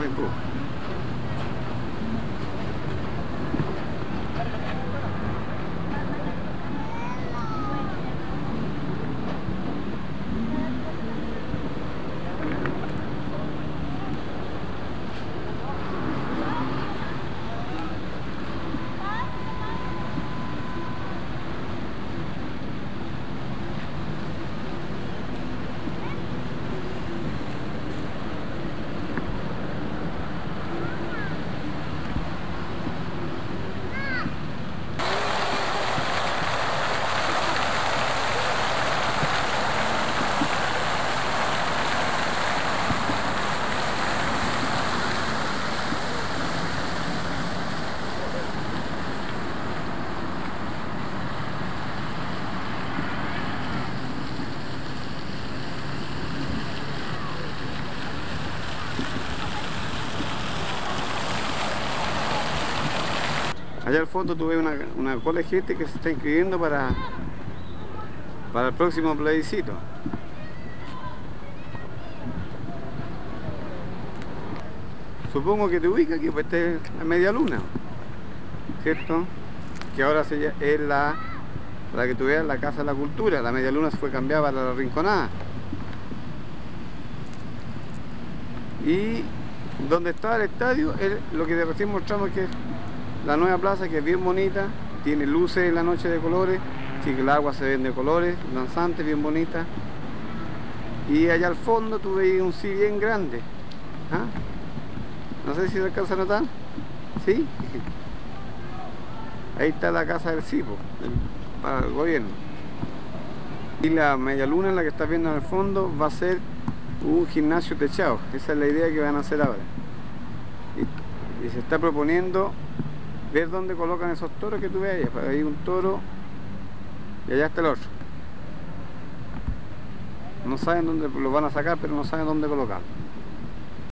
Allá al fondo tuve una cola de gente que se está inscribiendo para el próximo plebiscito. Supongo que te ubica aquí, pues esta es la Media Luna, ¿cierto? Que ahora es para que tú veas la Casa de la Cultura. La Media Luna se fue cambiada para la Rinconada. Y donde estaba el estadio, es lo que recién mostramos, que es la nueva plaza, que es bien bonita, tiene luces en la noche de colores, así que el agua se ve de colores, danzante, bien bonita. Y allá al fondo tú veis un sí bien grande. ¿Ah? No sé si se alcanza a notar. ¿Sí? Ahí está la casa del CIPO, para el gobierno. Y la Media Luna, en la que estás viendo al fondo, va a ser un gimnasio techado. Esa es la idea que van a hacer ahora. Y se está proponiendo ver dónde colocan esos toros que tú ves allá. Ahí hay un toro y allá está el otro. No saben dónde lo van a sacar, pero no saben dónde colocarlo.